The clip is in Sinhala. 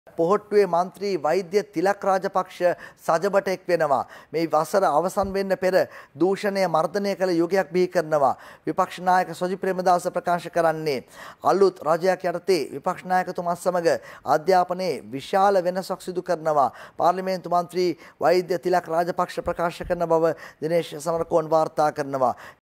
පොහොට්ටුවේ මන්ත්‍රී වෛද්‍ය තිලක් රාජපක්ෂ සජබටෙක් වෙනවා. මේ වසර අවසන් වෙන්න පෙර දූෂණය මර්ධනය කළ යුගයක් බිහි කරනවා. විපක්ෂ නායක සොජි ප්‍රේමදාස ප්‍රකාශ කරන්නේ අලුත් රජයක් යටතේ විපක්ෂ නායකතුමා සමග අධ්‍යාපනයේ විශාල වෙනසක් සිදු කරනවා. පාර්ලිමේන්තු මන්ත්‍රී වෛද්‍ය තිලක් රාජපක්ෂ ප්‍රකාශ කරන බව දිනේෂ් සමරකෝන් වාර්තා කරනවා.